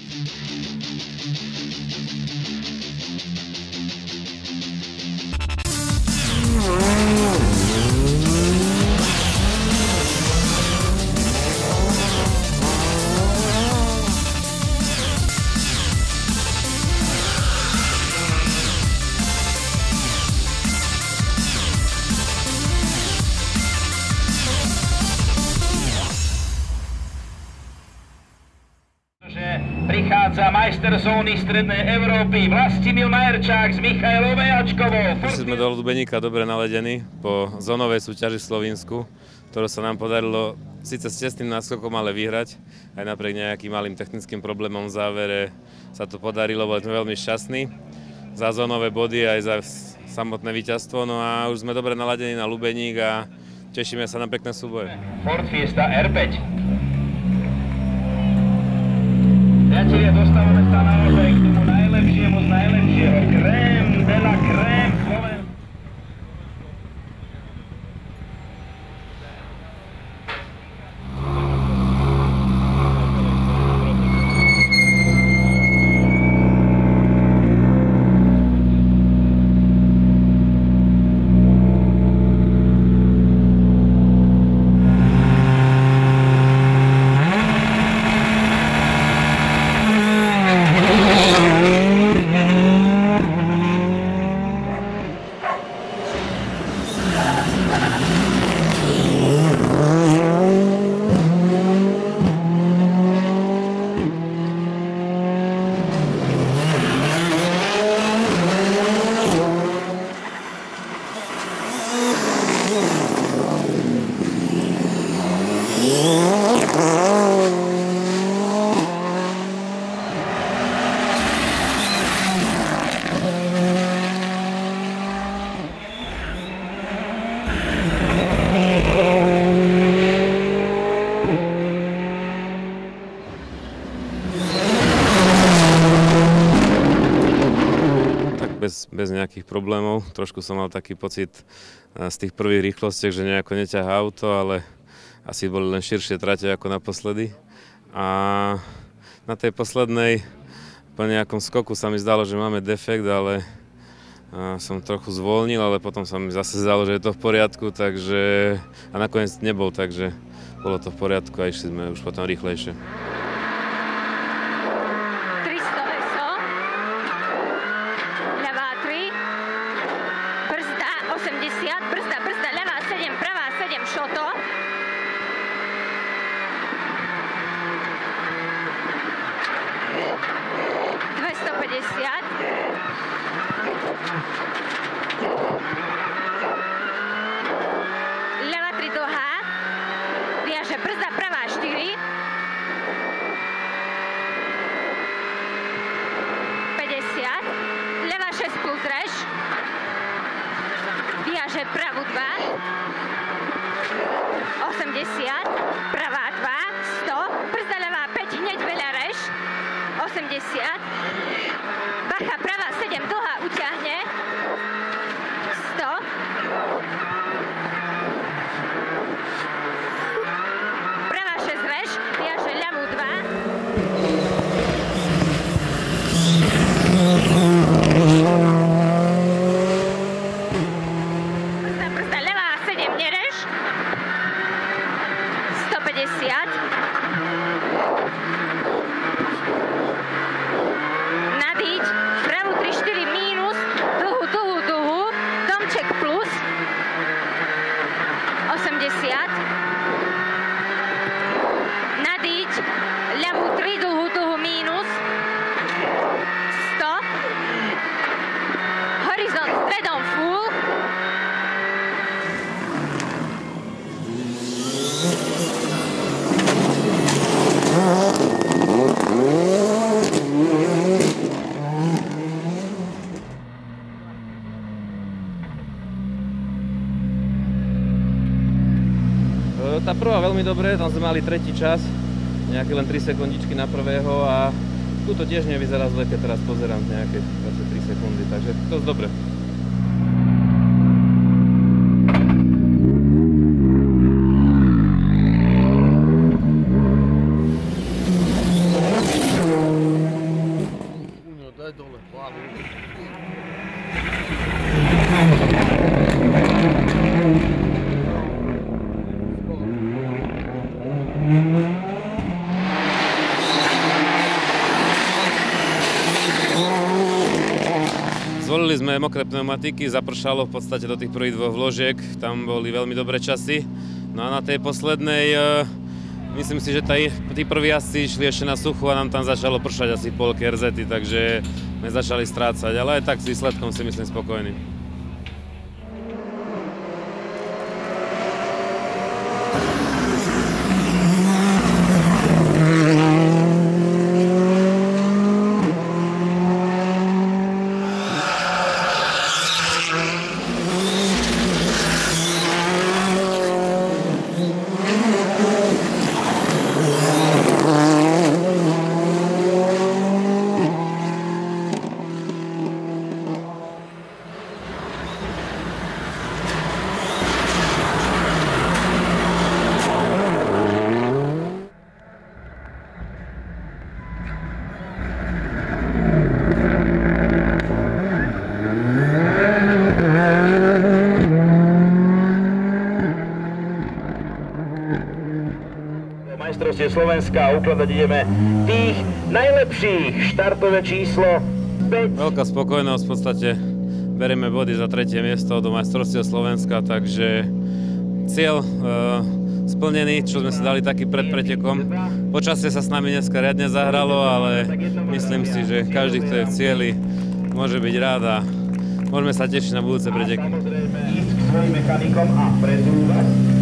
Prichádza majster zóny Strednej Európy Vlastimil Majerčák s Michailou Mejačkovou. Prišli sme do Lubeníka dobre naledení po zónovej súťaži v Slovinsku, ktorú sa nám podarilo síce s tesným náskokom, ale vyhrať. Aj napriek nejakým malým technickým problémom v závere sa to podarilo, boli sme veľmi šťastní za zónové body aj za samotné víťazstvo. No a už sme dobre naladení na Lubeník a tešíme sa na pekné súboje. Ford Fiesta R5. Priatelia, dostávame sa naozaj k tomu najlepšiemu z najlepšieho. Krém de la krém Slovenska. Bez nejakých problémov. Trošku som mal taký pocit z tých prvých rýchlostiek, že nejako neťahá auto, ale asi boli len širšie trate ako naposledy. A na tej poslednej po nejakom skoku sa mi zdalo, že máme defekt, ale som trochu zvolnil, ale potom sa mi zase zdalo, že je to v poriadku, takže a nakoniec nebol, takže bolo to v poriadku a išli sme už potom rýchlejšie. Brzda, ľavá 7, pravá 7, šoto. Ľavá 3 dlhá. Viaže brzda, pravá 4. 50. Ľavá 6 plus rež. Viaže pravú 2, 80, pravá 2, 100, brzda ľavá 5, hneď veľa rež, 80, bacha pravá 7, dlhá uťahne, 100, pravá 6 rež, viaže ľavú 2, nadíť, pravú 3-4 mínus, dlhú, domček plus, 80, nadíť, ľavú 3, dlhú mínus, 100, horizont stredom full, Tá prvá veľmi dobre, tam sme mali tretí čas, nejaké len 3 sekundičky na prvého a tu to tiež nevyzerá zle, keď teraz pozerám nejaké 3 sekundy, takže dosť dobre. Zvolili sme mokré pneumatiky, zapršalo v podstate do tých prvých dvoch vložiek, tam boli veľmi dobré časy. No a na tej poslednej, myslím si, že tí prví jazdci išli ešte na suchu a nám tam začalo pršať asi polky RZ-y, takže sme začali strácať, ale aj tak s výsledkom si myslím spokojný. Majstrovstie Slovenska a ukladať ideme tých najlepších. Štartové číslo 5. Veľká spokojnosť, v podstate berieme body za 3. miesto do majstrovstiev Slovenska, takže cieľ splnený, čo sme si dali taký pred pretekom. Počasie sa s nami dneska riadne zahralo, ale myslím si, že každý, kto je v cieli, môže byť rád a môžeme sa tešiť na budúce preteky. Samozrejme ísť k svojim mechanikom a prezúvať.